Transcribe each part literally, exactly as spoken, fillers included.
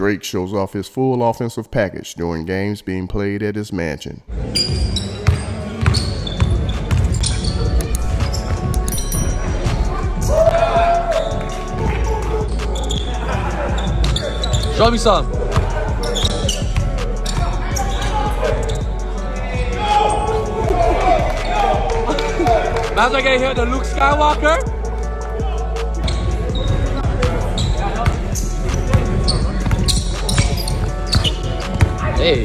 Drake shows off his full offensive package during games being played at his mansion. Show me some. Imagine I get hit the Luke Skywalker. Hey.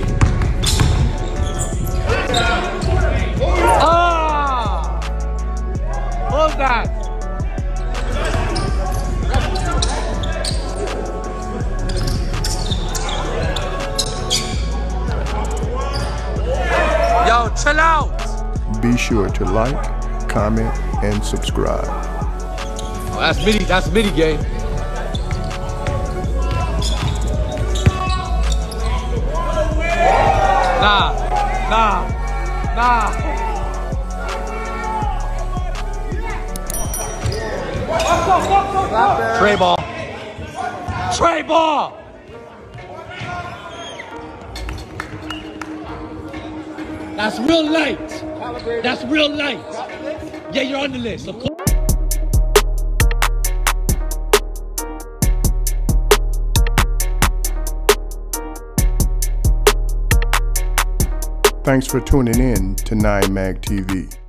Ah! What was that? Yo, chill out. Be sure to like, comment, and subscribe. Oh, that's mini, that's mini game. Nah, nah, nah. Tray ball. Tray ball. That's real light. That's real light. Yeah, you're on the list, of course. Thanks for tuning in to nine mag T V.